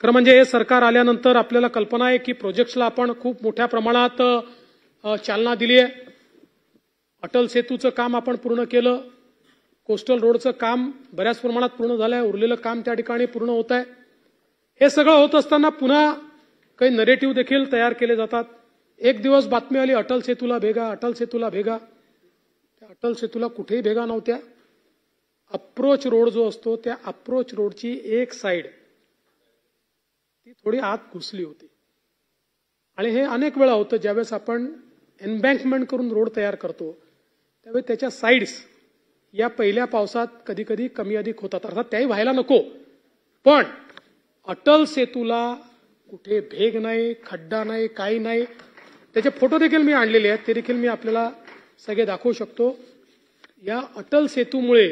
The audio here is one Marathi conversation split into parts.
खरं म्हणजे हे सरकार आल्यानंतर आपल्याला कल्पना आहे की प्रोजेक्ट्सला आपण खूप मोठ्या प्रमाणात चालना दिली आहे। अटल सेतूचं काम आपण पूर्ण केलं, कोस्टल रोडचं काम बऱ्याच प्रमाणात पूर्ण झालं आहे, उरलेलं काम त्या ठिकाणी पूर्ण होत आहे। हे सगळं होत असताना पुन्हा काही नरेटिव्ह देखील तयार केले जातात। एक दिवस बातमी आली अटल सेतूला भेगा, अटल सेतूला भेगा। त्या अटल सेतूला कुठेही भेगा नव्हत्या। अप्रोच रोड जो असतो त्या अप्रोच रोडची एक साइड ती थोडी आत घुसली होती आणि हे अनेक वेळा होतं ज्यावेळेस आपण एम्बँकमेंट करून रोड तयार करतो त्यावेळी त्याच्या साइड्स या पहिल्या पावसात कधी कधी कमी अधिक होतात, अर्थात त्याही व्हायला नको। पण अटल सेतूला कुठे भेग नाही, खड्डा नाही, काही नाही। त्याचे फोटो देखील मी आणलेले आहेत, ते देखील मी आपल्याला सगळे दाखवू शकतो। या अटल सेतूमुळे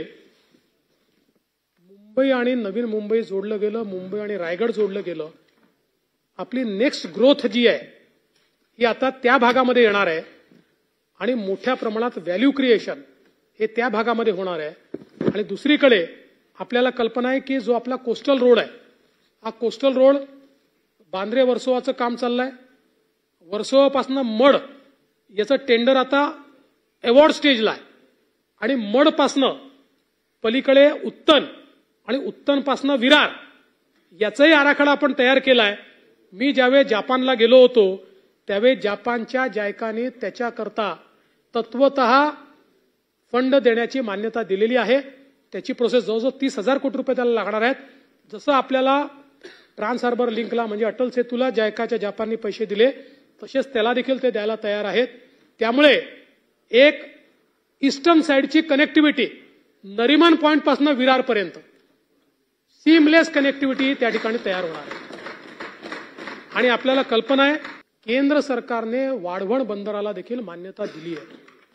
मुंबई आणि नवीन मुंबई जोडलं गेलं, मुंबई आणि रायगड जोडलं गेलं। आपली नेक्स्ट ग्रोथ जी आहे ही आता त्या भागामध्ये येणार आहे आणि मोठ्या प्रमाणात व्हॅल्यू क्रिएशन हे त्या भागामध्ये होणार आहे। आणि दुसरीकडे आपल्याला कल्पना आहे की जो आपला कोस्टल रोड आहे, हा कोस्टल रोड बांद्रे वर्सोवाचं काम चाललंय। वर्सोवापासून मड याचं टेंडर आता अवॉर्ड स्टेजला आहे आणि मडपासनं पलीकडे उत्तन आणि उत्तनपासनं विरार याचाही आराखडा आपण तयार केलाय। मी ज्यावेळी जापानला गेलो होतो त्यावेळी जापानच्या जायकाने त्याच्याकरता तत्वतः फंड देण्याची मान्यता दिलेली आहे। त्याची प्रोसेस जवळजवळ 30,000 कोटी रुपये त्याला लागणार आहेत। जसं आपल्याला ट्रान्स हार्बर लिंकला म्हणजे अटल सेतूला जायकाच्या जापानने पैसे दिले तसेच त्याला देखील ते द्यायला तयार आहेत। त्यामुळे एक ईस्टर्न साइडची कनेक्टिव्हिटी नरिमन पॉइंट पासून विरार पर्यंत सीमलेस कनेक्टिव्हिटी त्या ठिकाणी तयार होणार आहे। आणि आपल्याला कल्पना आहे केंद्र सरकारने वाढवण बंदराला देखील मान्यता दिली आहे।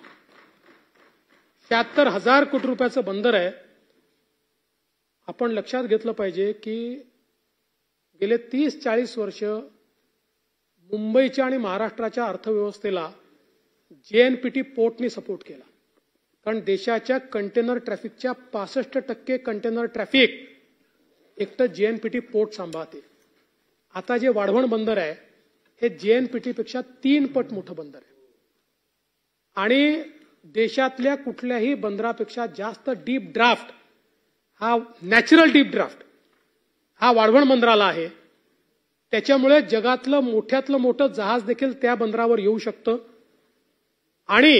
76,000 कोटी रुपयाचं बंदर आहे। आपण लक्षात घेतलं पाहिजे की गेले 30-40 वर्ष मुंबईच्या आणि महाराष्ट्राच्या अर्थव्यवस्थेला जेएनपीटी पोर्टनी सपोर्ट केला, कारण देशाच्या कंटेनर ट्रॅफिकच्या 65% कंटेनर ट्रॅफिक एकटं जेएनपीटी पोर्ट सांभाळते। आता जे वाढवण बंदर आहे हे जेएनपीटी पेक्षा 3 पट मोठं बंदर आहे आणि देशातल्या कुठल्याही बंदरापेक्षा जास्त डीप ड्राफ्ट, हा नॅचरल डीप ड्राफ्ट हा वाढवण बंदराला आहे। त्याच्यामुळे जगातलं मोठ्यातलं मोठं जहाज देखील त्या बंदरावर येऊ शकतं आणि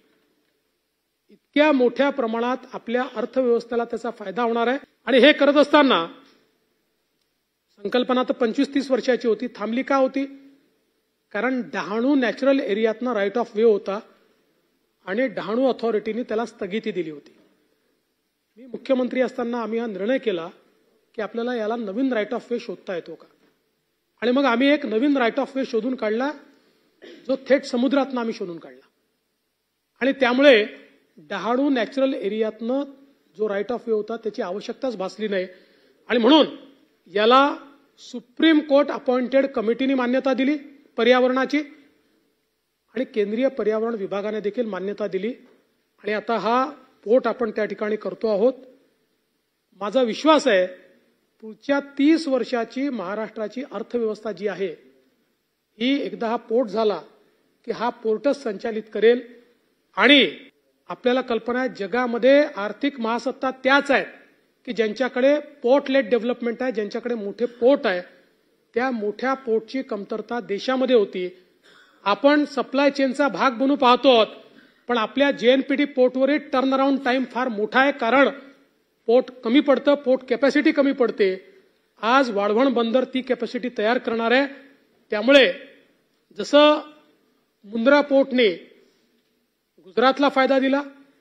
इतक्या मोठ्या प्रमाणात आपल्या अर्थव्यवस्थेला त्याचा फायदा होणार आहे। आणि हे करत असताना संकल्पना तर 25-30 वर्षाची होती, थांबली का होती? कारण डहाणू नॅचरल एरियातनं राईट ऑफ वे होता आणि डहाणू अथॉरिटीने त्याला स्थगिती दिली होती। मी मुख्यमंत्री असताना आम्ही हा निर्णय केला की आपल्याला याला नवीन राईट ऑफ वे शोधता येतो का, आणि मग आम्ही एक नवीन राईट ऑफ वे शोधून काढला जो थेट समुद्रातनं आम्ही शोधून काढला। आणि त्यामुळे डहाणू नॅचरल एरियातनं जो राईट ऑफ वे होता त्याची आवश्यकताच भासली नाही आणि म्हणून याला सुप्रीम कोर्ट अपॉइंटेड कमिटीने मान्यता दिली पर्यावरणाची आणि केंद्रीय पर्यावरण विभागाने देखील मान्यता दिली आणि आता हा पोर्ट आपण त्या ठिकाणी करतो आहोत। माझा विश्वास आहे पुढच्या 30 वर्षाची महाराष्ट्राची अर्थव्यवस्था जी आहे ही एकदा हा पोर्ट झाला की हा पोर्टच संचालित करेल। आणि आपल्याला कल्पना आहे जगामध्ये आर्थिक महासत्ता त्याच आहेत की ज्यांच्याकडे पोर्ट लेड डेव्हलपमेंट आहे, ज्यांच्याकडे मोठे पोर्ट आहे। त्या मोठ्या पोर्टची कमतरता देशामध्ये होती। आपण सप्लाय चेनचा भाग बनू पाहतो आहोत, पण आपल्या जेएनपीटी पोर्टवरील टर्न अराउंड टाइम फार मोठा आहे, कारण पोर्ट कमी पडतं, पोर्ट कॅपॅसिटी कमी पडते। आज वाढवण बंदर ती कॅपॅसिटी तयार करणार आहे। त्यामुळे जसं मुंद्रा पोर्टने गुजरातला फायदा दिला,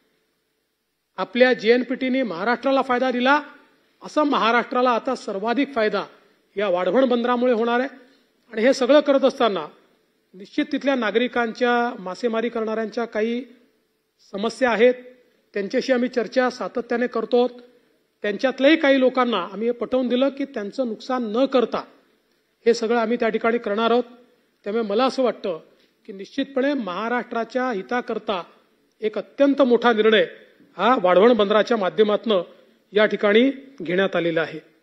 आपल्या जेएनपीटीने महाराष्ट्राला फायदा दिला, असं महाराष्ट्राला आता सर्वाधिक फायदा या वाढवण बंदरामुळे होणार आहे। आणि हे सगळं करत असताना निश्चित तिथल्या नागरिकांच्या, मासेमारी करणाऱ्यांच्या काही समस्या आहेत, त्यांच्याशी आम्ही चर्चा सातत्याने करतो। त्यांच्यातल्याही काही लोकांना आम्ही हे पटवून दिलं की त्यांचं नुकसान न करता हे सगळं आम्ही त्या ठिकाणी करणार आहोत। त्यामुळे मला असं वाटतं की निश्चितपणे महाराष्ट्राच्या हिताकरता एक अत्यंत मोठा निर्णय हा वाढवण बंदराच्या माध्यमातून या ठिकाणी घेण्यात आलेला आहे।